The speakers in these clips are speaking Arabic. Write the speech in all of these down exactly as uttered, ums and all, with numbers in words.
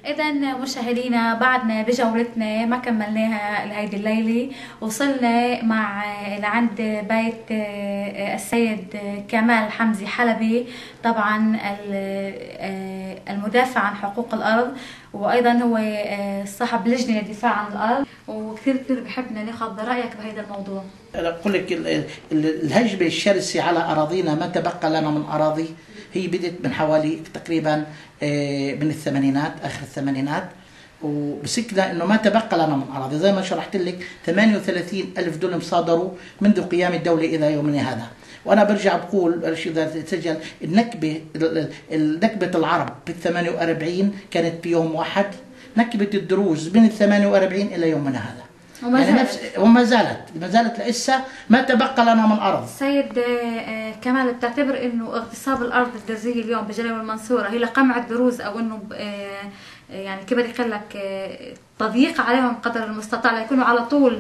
إذا مشاهدينا بعدنا بجولتنا ما كملناها لهيدي الليلة، وصلنا مع لعند بيت السيد كمال حمزي حلبي، طبعا المدافع عن حقوق الأرض، وأيضا هو صاحب لجنة للدفاع عن الأرض، وكثير كثير بحبنا ناخذ رأيك بهذا الموضوع. أقول لك الهجمة الشرسة على أراضينا ما تبقى لنا من أراضي هي بدت من حوالي تقريبا من الثمانينات، آخر الثمانينات، ومسكنا انه ما تبقى لنا من اراضي. زي ما شرحت لك ثمانية وثلاثين ألف دولم صادروا منذ قيام الدوله الى يومنا هذا. وانا برجع بقول اذا تسجل النكبه نكبه العرب بال ثمانية وأربعين كانت بيوم واحد، نكبه الدروز من ال ثمانية وأربعين الى يومنا هذا وما يعني زالت. نفس وما زالت ما زالت لسه ما تبقى لنا من ارض. سيد كمال، بتعتبر انه اغتصاب الارض الدرزيه اليوم بجلاوي المنصوره هي لقمع الدروز، او انه يعني كيف بدي اقول لك تضييق عليهم قدر المستطاع ليكونوا على طول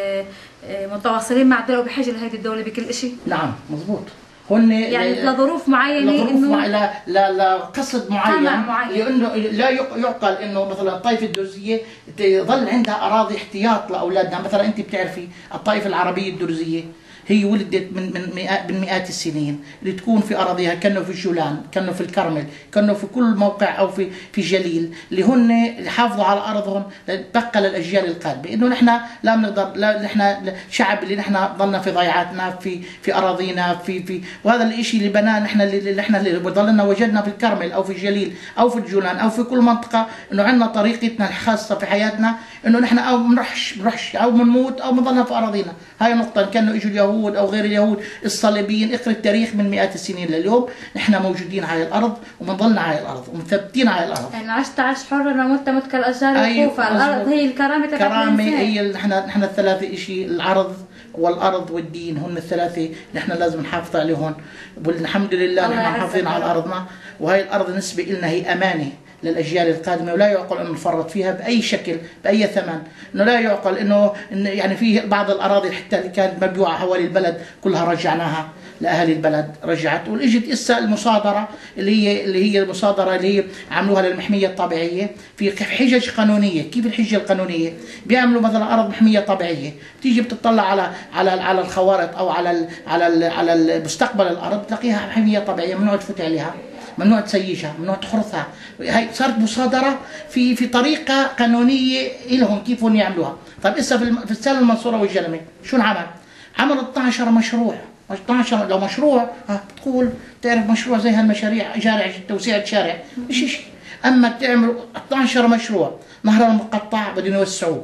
متواصلين مع الدوله وبحاجه لهذه الدوله بكل شيء؟ نعم مضبوط. هن يعني لظروف معينه، لظروف انه مع... لا لا لقصد معين, معين لانه لا يعقل انه مثلا الطائفه الدرزيه تظل عندها اراضي احتياط لاولادها. مثلا انت بتعرفي الطائفه العربيه الدرزيه هي ولدت من من مئات من مئات السنين اللي تكون في اراضيها، كانوا في الجولان، كانوا في الكرمل، كانوا في كل موقع او في في جليل، اللي هن اللي حافظوا على ارضهم بقى للاجيال القادمه. انه نحن لا بنقدر، لا نحن شعب اللي نحن ضلنا في ضيعاتنا في في اراضينا في في وهذا الشيء اللي بناه نحن اللي نحن اللي ضلنا وجدنا في الكرمل او في الجليل او في الجولان او في كل منطقه، انه عندنا طريقتنا الخاصه في حياتنا، انه نحن او بنرحش بنرحش او بنموت او بنضلنا في اراضينا. هاي نقطه. كانوا اجوا اليهود او غير اليهود الصليبيين، اقرا التاريخ من مئات السنين لليوم نحن موجودين على الارض وبنضلنا على الارض ومثبتين على الارض. يعني عشت عاش حر ومت مت كالاشجار الخوفه. الارض هي الكرامه تبع كرامه هي نحن نحن الثلاثه شيء، العرض والارض والدين، هن الثلاثه نحن لازم نحافظ عليهم، والحمد لله نحن محافظين على ارضنا. وهي الارض بالنسبه لنا هي امانه للاجيال القادمه، ولا يعقل ان نفرط فيها باي شكل باي ثمن. انه لا يعقل انه يعني في بعض الاراضي حتى اللي كانت مبيوعه حوالي البلد كلها رجعناها لاهالي البلد، رجعت. واجت اسا المصادره اللي هي اللي هي المصادره اللي هي عملوها للمحميه الطبيعيه في حجج قانونيه. كيف الحجه القانونيه؟ بيعملوا مثلا ارض محميه طبيعيه، بتيجي بتطلع على على على الخوارط او على ال على ال على المستقبل الارض بتلاقيها محميه طبيعيه، ممنوع تفوت عليها، ممنوع تسيجها، ممنوع تحرثها. هي صارت مصادره في في طريقه قانونيه لهم كيف هم يعملوها. طيب اسا في السالة المنصوره والجلمه شو انعمل؟ عملوا اثني عشر مشروع. اثني عشر لو مشروع بتقول تعرف مشروع زي هالمشاريع، شارع توسيع شارع مش شيء. اما بتعملوا اثني عشر مشروع، نهر المقطع بدهم يوسعوه،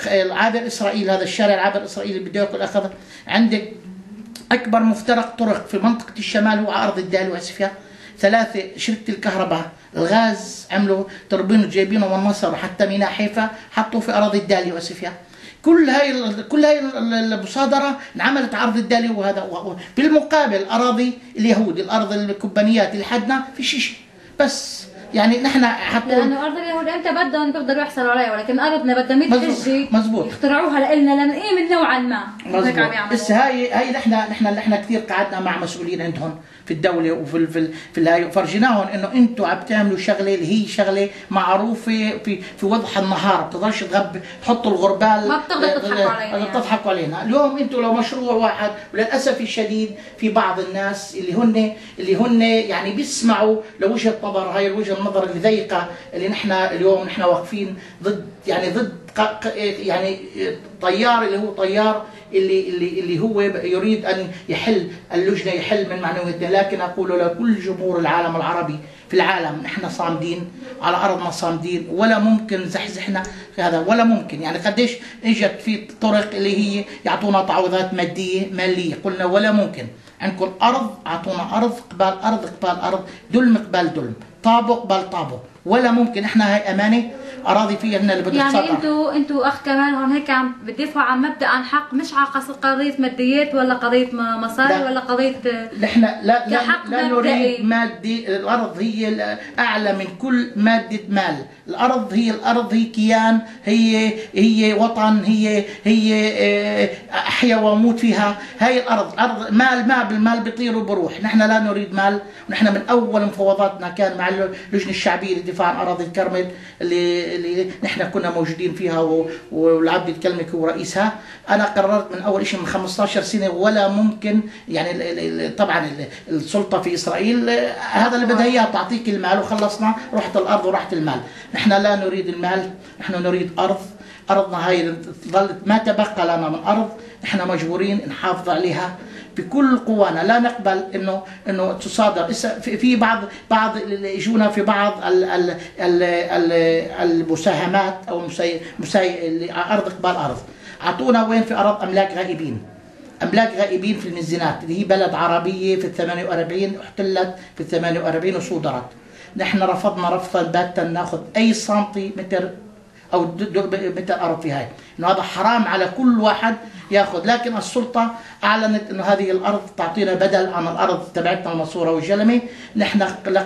عابر اسرائيل هذا الشارع العابر اسرائيل اللي بده ياكل اخذ. عندك اكبر مفترق طرق في منطقه الشمال هو على ارض الدالي واسفيا. ثلاثة شركة الكهرباء، الغاز عملوا تربين جايبينه من مصر حتى ميناء حيفا حطوا في أراضي الدالي واسفيا. كل هاي كل هاي المصادرة انعملت على أرض الدالي. وهذا بالمقابل أراضي اليهود، الأرض الكوبانيات اللي حدنا في شيء بس. يعني نحن حتى لانه ارض اليهود امتى بدهم بيقدروا يحصلوا عليها، ولكن ارضنا بدها مية حجه مظبوط يخترعوها لنا لنقيم نوعا ما. هيك عم يعملوا. بس هاي هاي نحن نحن نحن كثير قعدنا مع مسؤولين عندهم في الدوله وفي في في الهاي وفرجيناهم انه انتم عم تعملوا شغله اللي هي شغله معروفه في في وضح النهار، ما بتقدرش تغب تحطوا الغربال، ما بتقدروا تضحكوا علينا يعني. تضحكوا علينا. اليوم انتم لو مشروع واحد، وللاسف الشديد في بعض الناس اللي هن اللي هن يعني بيسمعوا لوجهه نظر، هاي الوجهه النظر اللي ضيقه اللي نحن اليوم نحن واقفين ضد، يعني ضد يعني طيار اللي هو طيار اللي اللي اللي هو يريد ان يحل اللجنه، يحل من معنوياتنا. لكن اقول لكل جمهور العالم العربي في العالم نحن صامدين على ارضنا، صامدين، ولا ممكن زحزحنا في هذا، ولا ممكن. يعني قديش اجت في طرق اللي هي يعطونا تعويضات ماديه ماليه، قلنا ولا ممكن. عندكم ارض اعطونا ارض قبال ارض قبال ارض، دلم قبال دلم، طابو قبال طابو، ولا ممكن. احنا هاي امانه اراضي فيها هن اللي بدنا نتصرف. يعني انتوا انتوا اخ كمان هون هيك عم بتدافعوا عن مبدا عن حق، مش على قضيه ماديات ولا قضيه مصاري لا. ولا قضيه نحن لا لا, لا نريد مادي. الارض هي اعلى من كل ماده مال. الارض هي الارض هي كيان، هي هي وطن، هي هي احيا واموت فيها. هاي الارض ارض مال، ما بالمال بيطير وبروح. نحن لا نريد مال. ونحن من اول مفاوضاتنا كان مع اللجنه الشعبيه للدفاع للدفاع عن اراضي الكرمل اللي اللي نحن كنا موجودين فيها والعبد الكلمي هو رئيسها. انا قررت من اول شيء من خمسة عشر سنه ولا ممكن يعني طبعا السلطه في اسرائيل هذا اللي بدها اياه، تعطيك المال وخلصنا، رحت الارض ورحت المال. نحن لا نريد المال، نحن نريد ارض. ارضنا هاي ظلت ما تبقى لنا من ارض، نحن مجبورين نحافظ عليها بكل قوانا. لا نقبل انه انه تصادر. في بعض بعض اللي يجونا في بعض ال ال ال ال المساهمات او مساي مساي ارض قبال ارض. اعطونا وين في ارض املاك غائبين، املاك غائبين في المنزنات اللي هي بلد عربيه في الثمانية وأربعين، احتلت في الثمانية وأربعين وصودرت. نحن رفضنا رفضا باتا ناخذ اي سنتيمتر او متر ارض في هاي، انه هذا حرام على كل واحد ياخذ. لكن السلطه اعلنت انه هذه الارض تعطينا بدل عن الارض تبعتنا المنصوره والجلمه. نحن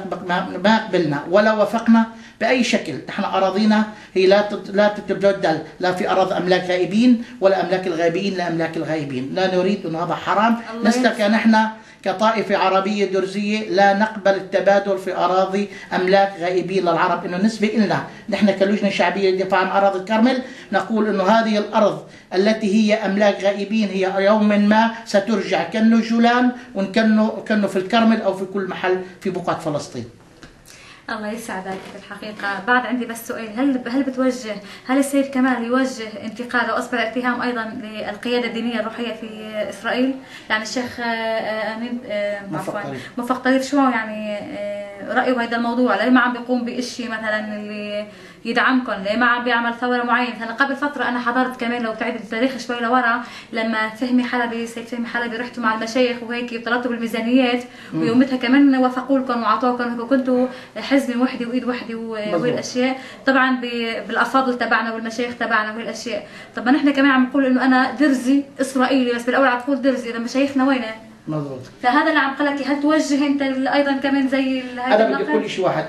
ما قبلنا ولا وافقنا باي شكل. نحن اراضينا هي لا لا تتبدل لا في ارض املاك غائبين ولا املاك الغائبين لاملاك الغائبين. لا نريد انه هذا حرام. نسلك نحن كطائفة عربية درزية لا نقبل التبادل في أراضي أملاك غائبين للعرب. إنه بالنسبة لنا نحن كلجنة شعبية للدفاع عن أراضي الكرمل نقول إنه هذه الأرض التي هي أملاك غائبين هي يوما ما سترجع كأنه جولان وكأنه كأنه في الكرمل أو في كل محل في بقعة فلسطين. الله يسعدك. في الحقيقة بعد عندي بس سؤال، هل هل بتوجه هل السيد كمال يوجه انتقاد او اصبح اتهام ايضا للقيادة الدينية الروحية في اسرائيل؟ يعني الشيخ امين عفوا موفق طريف شو يعني رأيه بهذا الموضوع؟ ليه ما عم بيقوم بشيء مثلا اللي يدعمكم؟ ليه ما عم بيعمل ثوره معينه؟ مثلا قبل فتره انا حضرت كمان لو بتعيد التاريخ شوي لورا لما فهمي حلبي سيد فهمي حلبي رحتوا مع المشايخ وهيك وطلبتوا بالميزانيات ويومتها كمان وافقوا لكم واعطوكم وكنتوا حزمه وحده وايد وحده وهي الاشياء طبعا بالافاضل تبعنا والمشايخ تبعنا وهي الاشياء. طب ما نحن كمان عم نقول انه انا درزي اسرائيلي بس بالاول عم تقول درزي، اذا مشايخنا وينه؟ مضبوط. فهذا اللي عم قلك، هل توجه انت ايضا كمان زي هذا؟ انا بدي اقول شيء واحد،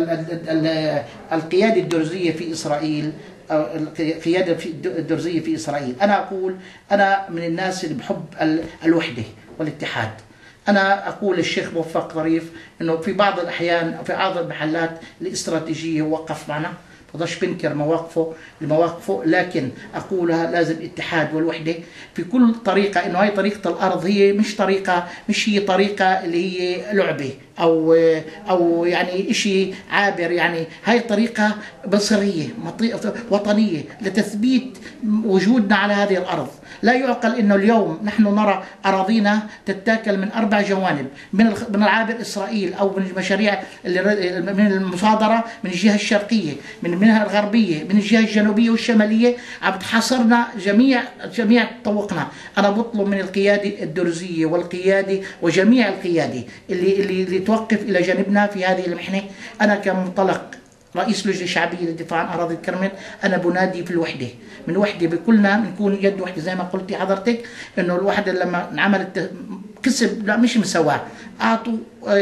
القياده الدرزيه في اسرائيل او القياده الدرزيه في اسرائيل، انا اقول انا من الناس اللي بحب الوحده والاتحاد. انا اقول للشيخ موفق طريف انه في بعض الاحيان في بعض المحلات الاستراتيجيه وقف معنا، بقدرش بنكر مواقفه لمواقفه، لكن اقولها لازم اتحاد والوحده في كل طريقه. انه هاي طريقه الارض هي مش طريقه مش هي طريقه اللي هي لعبه او او يعني شيء عابر، يعني هاي طريقه بصريه وطنيه لتثبيت وجودنا على هذه الارض. لا يعقل انه اليوم نحن نرى اراضينا تتاكل من اربع جوانب، من من عابر اسرائيل او من المشاريع اللي من المصادره من الجهه الشرقيه، من منها الغربيه، من الجهه الجنوبيه والشماليه، عم تحاصرنا جميع جميع طوقنا. انا بطلب من القياده الدرزيه والقياده وجميع القياده اللي اللي, اللي توقف الى جانبنا في هذه المحنه. انا كمنطلق رئيس لجنة شعبية للدفاع عن أراضي الكرمل أنا بنادي في الوحدة، من وحدة بكلنا نكون يد وحدة زي ما قلتي حضرتك، إنه الوحدة لما انعملت كسب لا مش مساواة، أعطوا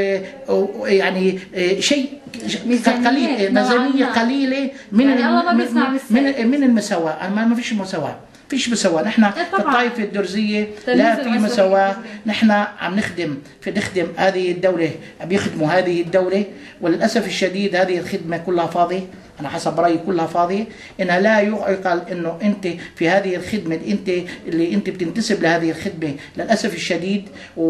يعني شيء قليل، ميزانية قليلة من من من المساواة. ما فيش مساواة، فيش مساواة. نحن كالطائفة الدرزية لا في مساواة، نحن عم نخدم في نخدم هذه الدولة، عم يخدموا هذه الدولة، وللأسف الشديد هذه الخدمة كلها فاضية. أنا حسب رأيي كلها فاضية. إنها لا يعقل إنه أنت في هذه الخدمة أنت اللي أنت بتنتسب لهذه الخدمة للأسف الشديد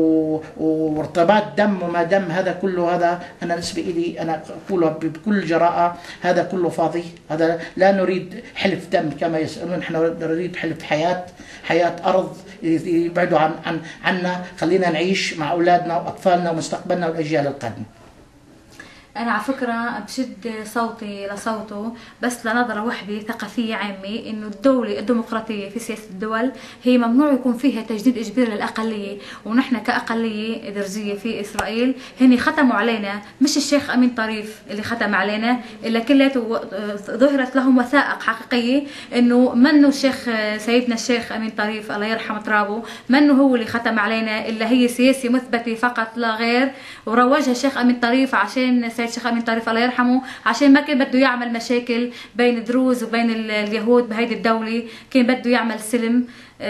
وارتباط دم وما دم، هذا كله هذا أنا بالنسبة لي أنا أقوله بكل جراءة هذا كله فاضي. هذا لا نريد حلف دم كما يسألون، نحن نريد حلف حياة، حياة أرض يبعدوا عن عن عنا، خلينا نعيش مع أولادنا وأطفالنا ومستقبلنا والأجيال القادمة. أنا على فكرة بشد صوتي لصوته بس لنظرة وحدة ثقافية عامة، إنه الدولة الديمقراطية في سياسة الدول هي ممنوع يكون فيها تجديد إجباري للأقلية، ونحن كأقلية درزية في إسرائيل هني ختموا علينا، مش الشيخ أمين طريف اللي ختم علينا، إلا كلياته ظهرت لهم وثائق حقيقية إنه منه الشيخ سيدنا الشيخ أمين طريف الله يرحم ترابه، منه هو اللي ختم علينا، إلا هي سياسة مثبتة فقط لا غير، وروجها الشيخ أمين طريف عشان سيد الشيخ امين طريف الله يرحمه، عشان ما كان بده يعمل مشاكل بين الدروز وبين اليهود بهيدي الدوله، كان بده يعمل سلم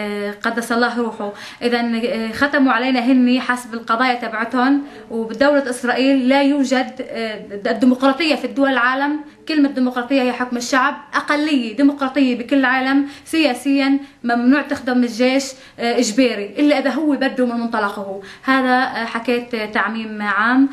قدس الله روحه. اذا ختموا علينا هني حسب القضايا تبعتهم، وبدولة اسرائيل لا يوجد الديمقراطية في الدول العالم. كلمة ديمقراطية هي حكم الشعب، اقلية ديمقراطية بكل العالم. سياسيا ممنوع تخدم الجيش اجباري الا اذا هو بده من منطلقه. هذا حكيت تعميم عام.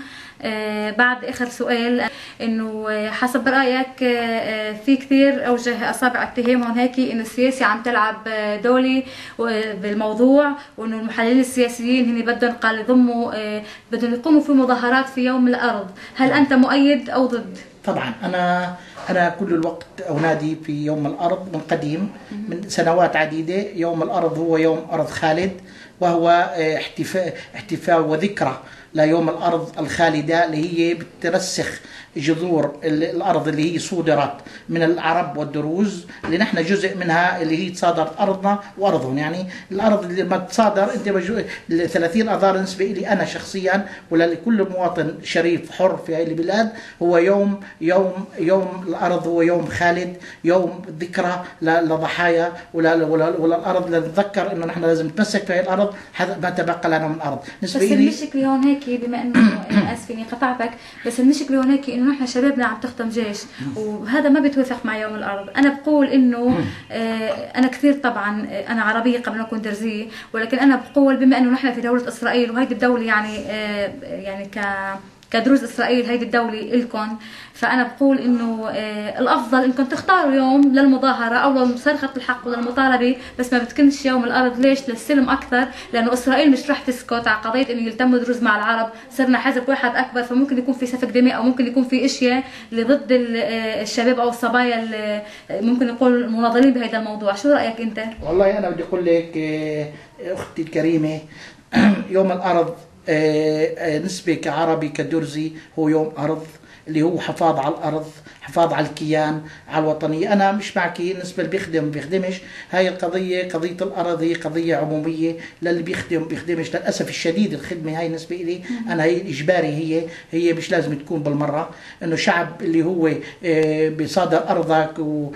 آه بعد اخر سؤال، انه حسب رايك آه في كثير اوجه اصابع اتهام هون هيك انه السياسه عم تلعب دولي بالموضوع، وانه المحللين السياسيين هن بدهم قال يضموا آه بدهم يقوموا في مظاهرات في يوم الارض. هل انت مؤيد او ضد؟ طبعا انا انا كل الوقت انادي في يوم الارض من قديم، من سنوات عديده. يوم الارض هو يوم ارض خالد، وهو احتفاء احتفاء وذكرى ليوم الأرض الخالدة اللي هي بترسخ جذور الأرض اللي هي صودرت من العرب والدروز، اللي نحن جزء منها، اللي هي تصادرت أرضنا وأرضهم. يعني الأرض اللي ما تصادر أنت ال ثلاثين أذار بالنسبة لي أنا شخصيا ولا لكل مواطن شريف حر في هذه البلاد هو يوم يوم يوم الأرض، هو يوم خالد، يوم ذكرى لضحايا ولا الأرض، لنتذكر إنه نحن لازم نتمسك في هذه الأرض ما تبقى لنا من أرض. بس المشكلة هون هيك، بما انه انا اسفه اني قطعتك، بس المشكله هون هيك انه نحن شبابنا عم تخدم جيش، وهذا ما بيتوافق مع يوم الارض. انا بقول انه آه انا كثير طبعا انا عربيه قبل ما اكون درزيه، ولكن انا بقول بما انه نحن في دوله اسرائيل، وهيدي الدوله يعني آه يعني ك كدروز اسرائيل هيدي الدوله الكم، فانا بقول انه آه الافضل انكم تختاروا يوم للمظاهره او لصرخه الحق وللمطالبه، بس ما بتكونش يوم الارض. ليش؟ للسلم اكثر، لانه اسرائيل مش رح تسكت على قضيه انه يلتموا دروز مع العرب. صرنا حزب واحد اكبر، فممكن يكون في سفك دماء، او ممكن يكون في اشياء اللي ضد الشباب او الصبايا اللي ممكن نقول المناضلين بهذا الموضوع. شو رايك انت؟ والله انا بدي اقول لك اختي الكريمه، يوم الارض نسبة كعربي كدرزي هو يوم أرض، اللي هو حفاظ على الأرض، حفاظ على الكيان، على الوطنية. أنا مش معك بالنسبة اللي بيخدم بيخدمش، هاي القضية قضية الأرض هي قضية عمومية، للي بيخدم بيخدمش. للأسف الشديد الخدمة هاي بالنسبة لي أنا هي إجباري، هي هي مش لازم تكون بالمرة. إنه شعب اللي هو بيصادر أرضك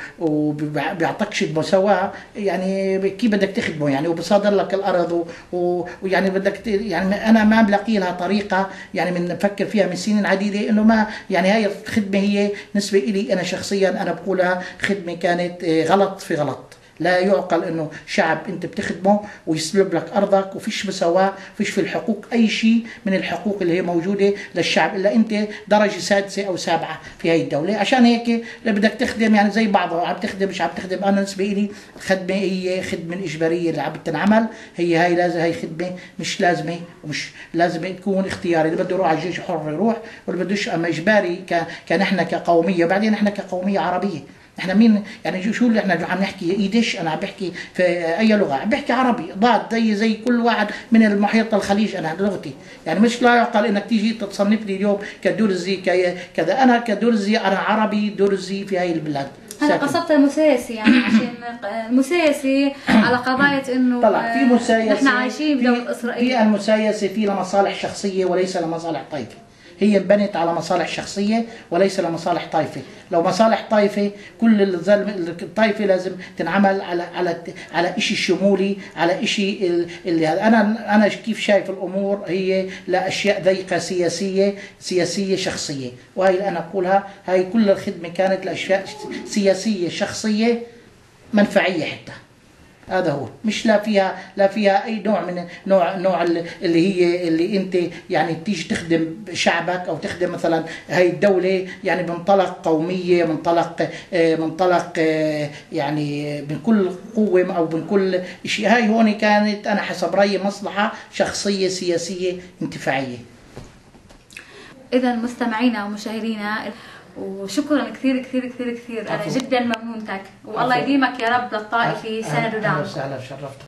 وبيعطكش المساواة، يعني كيف بدك تخدمه يعني؟ وبصادر لك الأرض ويعني بدك يعني أنا ما بلاقي لها طريقة يعني من نفكر فيها من سنين عديدة إنه ما يعني هاي الخدمة هي بالنسبة إلي أنا شخصيا أنا بقولها خدمة كانت غلط في غلط. لا يعقل انه شعب انت بتخدمه ويسلب لك ارضك وفيش مساواه، فيش في الحقوق اي شيء من الحقوق اللي هي موجوده للشعب الا انت درجه سادسه او سابعه في هاي الدوله. عشان هيك بدك تخدم يعني زي بعضها، عم تخدم مش عم تخدم. انا بالنسبه لي الخدمه هي خدمه الاجباريه اللي عم تنعمل، هي هاي لازم هاي خدمه مش لازمه ومش لازم تكون اختياري. اللي بده يروح على الجيش حر يروح، واللي بدوش. اما اجباري كنحن كقوميه، وبعدين نحن كقوميه عربيه احنا مين يعني شو اللي احنا عم نحكي ايديش؟ انا عم بحكي في اي لغه؟ عم بحكي عربي ضاد زي زي كل واحد من المحيط الخليج. انا لغتي يعني مش لا يعقل انك تيجي تصنفني اليوم كدرزي كذا. انا كدرزي انا عربي درزي في هاي البلاد. انا قصدت المسيسي يعني عشان المسيسي على قضايا انه طلع في مسايسه، نحن عايشين بدولة اسرائيل. في المسايسه في لمصالح شخصيه وليس لمصالح طائفه. هي انبنت على مصالح شخصية وليس لمصالح طائفة. لو مصالح طائفة كل الطائفة لازم تنعمل على على على شيء شمولي، على شيء اللي انا انا كيف شايف الامور هي لاشياء ضيقة سياسية سياسية شخصية، وهي اللي انا اقولها. هاي كل الخدمة كانت لاشياء سياسية شخصية منفعية حتى. هذا هو، مش لا فيها لا فيها اي نوع من نوع نوع اللي هي اللي انت يعني تيجي تخدم شعبك او تخدم مثلا هاي الدوله يعني بمنطلق قوميه، منطلق منطلق يعني من كل قوه او من كل شيء. هاي هون كانت انا حسب رايي مصلحه شخصيه سياسيه انتفاعيه. اذا مستمعينا ومشاهدينا، وشكرا كثير كثير كثير كثير. انا جدا ممنونتك، والله يديمك يا رب للطائفه سند ودعم. اهلا وسهلا، شرفت.